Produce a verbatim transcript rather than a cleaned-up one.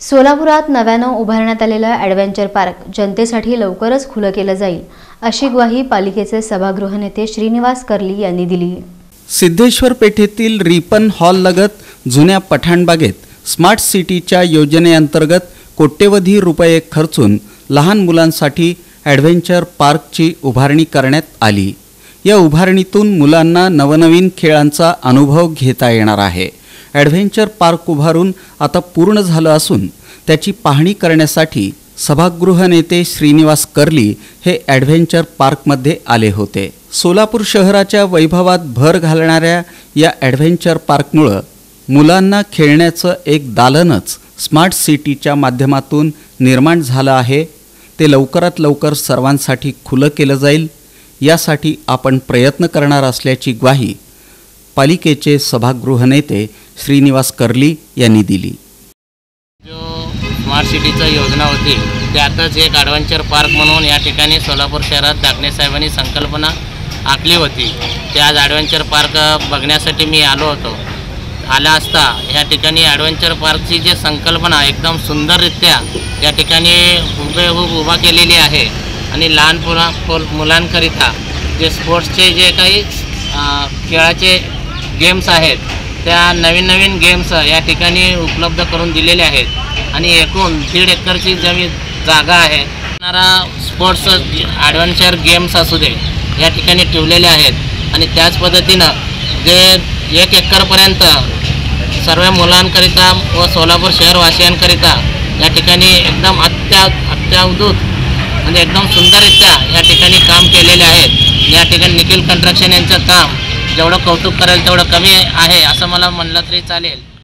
सोलापुरात नव्यानं उभारण्यात आलेलं ॲडव्हेंचर पार्क जनतेसाठी लवकरच खुलं केलं जाईल अशी ग्वाही पालिकेचे सभागृह नेते श्रीनिवास कर्ली यांनी दिली। सिद्धेश्वर पेठेतील रिपन हॉल लगत जुन्या पठाणबागेत स्मार्ट सिटीच्या योजनेअंतर्गत कोट्यवधी रुपये खर्चून लहान मुलांसाठी ॲडव्हेंचर पार्कची उभारणी करण्यात आली। या उभारणीतून मुलांना नवनवीन खेळांचा अनुभव घेता येणार आहे। ॲडव्हेंचर पार्क उभारून आता पूर्ण झालं असून त्याची पाहणी करण्यासाठी सभागृह नेते श्रीनिवास कर्ली हे ॲडव्हेंचर पार्कमध्ये आले होते। सोलापूर शहराच्या वैभवात भर घालणाऱ्या या ॲडव्हेंचर पार्कमुळे मुलांना खेळण्याचं एक दालनच स्मार्ट सिटीच्या माध्यमातून निर्माण झालं आहे। ते लवकरात लवकर सर्वांसाठी खुलं केलं जाईल यासाठी आपण प्रयत्न करणार असल्याची ग्वाही पालिकेचे सभागृह नेते श्रीनिवास कर्ली यांनी दिली। जो स्मार्ट सिटीची योजना होती त्यातच एक ॲडव्हेंचर पार्क म्हणून या ठिकाणी सोलापूर शहरात दाखणे साहेबांनी संकल्पना आखली होती। त्या ॲडव्हेंचर पार्क बघण्यासाठी मी आलो होतो। आला असता या ठिकाणी ॲडव्हेंचर पार्कची जी संकल्पना एकदम सुंदररित्या या ठिकाणी हुबेहूब उभा केलेली आहे आणि लहान मुलांकरिता जे स्पोर्ट्सचे जे काही खेळाचे गेम्स आहेत त्या नवीन नवीन गेम्स या ठिकाणी उपलब्ध करून दिलेले आहेत आणि एकूण दीड एकरची जमीन जागा आहे। स्पोर्ट्स ॲडव्हेंचर गेम्स असू दे या ठिकाणी ठेवलेले आहेत आणि त्याच पद्धतीनं जे एक एकरपर्यंत सर्व मुलांकरिता व सोलापूर शहरवासियांकरिता या ठिकाणी एकदम अत्या अत्यावधूत म्हणजे एकदम सुंदररित्या या ठिकाणी काम केलेले आहेत। या ठिकाणी निखिल कन्स्ट्रक्शन यांचं काम जेवढं कौतुक करेल तेवढं कमी आहे असं मला म्हणलं तरी चालेल।